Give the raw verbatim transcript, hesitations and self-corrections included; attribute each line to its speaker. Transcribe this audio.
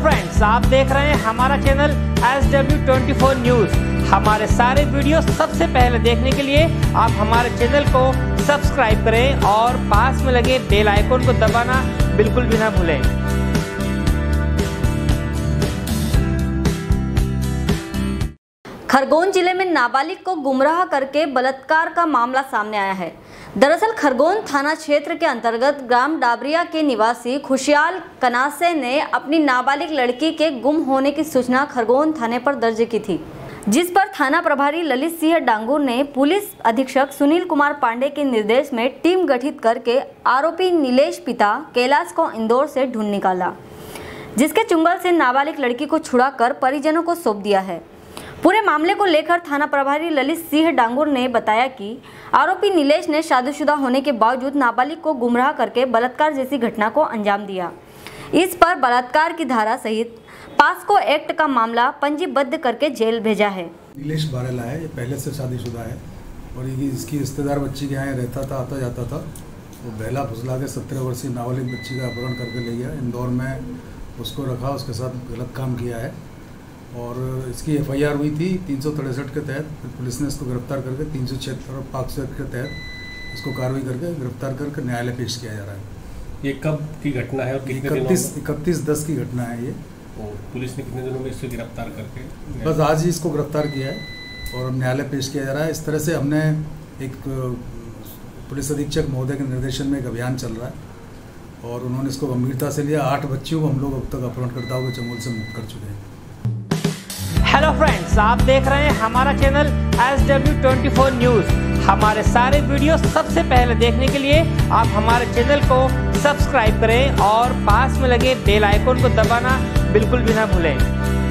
Speaker 1: Friends, आप देख रहे हैं हमारा channel S W twenty four news. हमारे सारे वीडियो सबसे पहले देखने के लिए आप हमारे चैनल को सब्सक्राइब करें और पास में लगे बेल आइकन को दबाना बिल्कुल भी ना भूलें।
Speaker 2: खरगोन जिले में नाबालिग को गुमराह करके बलात्कार का मामला सामने आया है। दरअसल खरगोन थाना क्षेत्र के अंतर्गत ग्राम डाबरिया के निवासी खुशहाल कनासे ने अपनी नाबालिग लड़की के गुम होने की सूचना खरगोन थाने पर दर्ज की थी, जिस पर थाना प्रभारी ललित सिंह डांगुर ने पुलिस अधीक्षक सुनील कुमार पांडे के निर्देश में टीम गठित करके आरोपी नीलेश पिता कैलाश को इंदौर से ढूंढ निकाला, जिसके चुंगल से नाबालिग लड़की को छुड़ाकर परिजनों को सौंप दिया है। पूरे मामले को लेकर थाना प्रभारी ललित सिंह डांगुर ने बताया कि आरोपी नीलेश ने शादीशुदा होने के बावजूद नाबालिग को गुमराह करके बलात्कार जैसी घटना को अंजाम दिया। इस पर बलात्कार की धारा सहित पास्को एक्ट का मामला पंजीबद्ध करके जेल भेजा है।
Speaker 3: नीलेश बारेला है, ये पहले से शादीशुदा है और ये इसकी रिश्तेदार बच्ची के यहाँ रहता था, आता जाता था। वो बहला फुसला के सत्रह वर्षीय नाबालिग बच्ची का अपहरण करके ले गया, इंदौर में उसको रखा, उसके साथ गलत काम किया है और इसकी एफ आई आर हुई थी तीन सौ तिरसठ के तहत। पुलिस ने इसको गिरफ्तार करके तीन सौ छिहत्तर और पास्को एक्ट के तहत इसको कार्रवाई करके गिरफ्तार करके न्यायालय पेश किया जा रहा है।
Speaker 4: ये कब की घटना है और कितने
Speaker 3: इकतीस इकतीस दस की घटना है ये।
Speaker 4: और पुलिस ने कितने दिनों में इसको गिरफ्तार करके?
Speaker 3: बस आज ही इसको गिरफ्तार किया है और न्यायालय पेश किया जा रहा है। इस तरह से हमने एक पुलिस अधीक्षक महोदय के निर्देशन में एक अभियान चल रहा है और उन्होंने इसको गंभीरता से लिया। आठ बच्चियों को हम लोग अब तक अपहरणकर्ताओं के चंगुल से मुक्त कर चुके हैं।
Speaker 1: हेलो फ्रेंड्स, आप देख रहे हैं हमारा channel S W twenty four news. हमारे सारे वीडियो सबसे पहले देखने के लिए आप हमारे चैनल को सब्सक्राइब करें और पास में लगे बेल आइकन को दबाना बिल्कुल भी ना भूलें।